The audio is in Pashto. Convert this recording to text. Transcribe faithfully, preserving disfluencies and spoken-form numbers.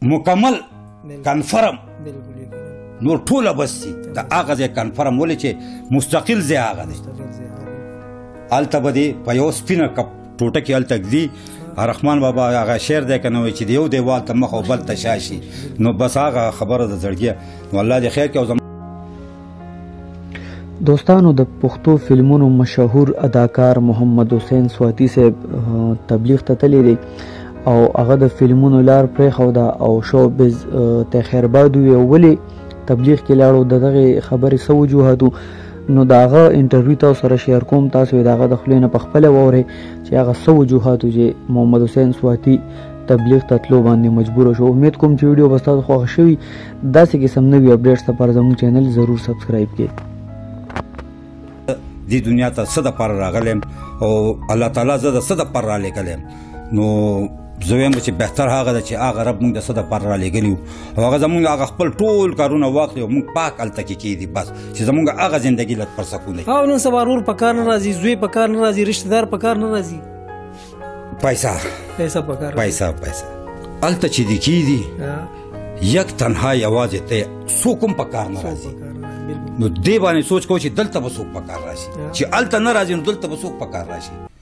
مکمل کنفرم نور ټوله بس سي د هغه ځای کنفرم ولې چې مستقل ځای هغه دی هلته به دې په یو سپینه ټوټه کې هلته ږدي رحمان بابا هغه شعر دی که نه وایي چې د یو دیوال ته مخ او بل ته شا شي نو بس هغه خبره د زړګیه نو الله دې خیر کړي. دوستانو د پښتو فلمونو مشهور اداکار محمد حسین سواتی صاحب تبلیغ ته تللی دی او هغه د فلمونو لار پرېښوده او شوبز ته خیرباد وویل ولې تبلیغ کې لاړو د دغې خبرې څه وجوهاتو نو د هغه انټرویو تاسو سره شیر کوم تاسو یې د هغه د خولې نه پخپله واورئ چې هغه څه وجوهاتو چې محمد حسین سواتی تبلیغ ته تلو باندې مجبوره شو. امید کوم چې ویډیو به ستاسو خوښه شوي داسې قسم نوي اپډیټس لپاره زموږ چینل ضرور سبسکرایب کړئ. دې دنیا ته څه دپاره راغلی یم او الله تعالی زه د څه دپاره رالېږلی یم نو زه وایم چې بهتر هغه ده چې هغه رب موږ د څه دپاره رالېږلي وو او هغه زموږ هغه خپل ټول کارونه واخلي او موږ پاک هلته کې کښېږدي بس چې زموږ هغه زندګي لږ پر سکون دی. او نن سبا ورور په کار نه راځي زوی په کار نه راځي رشته دار په کار نه راځي پیسه پیسه په کار پیسه پیسه هلته چې دې کښېږدي یک تنها یوازې ته څوک هم په کار نه راځي نو دې باندې سوچ کوو چې دلته به څوک په کار راشي چې هلته نه راځي نو دلته به څوک په کار راشي.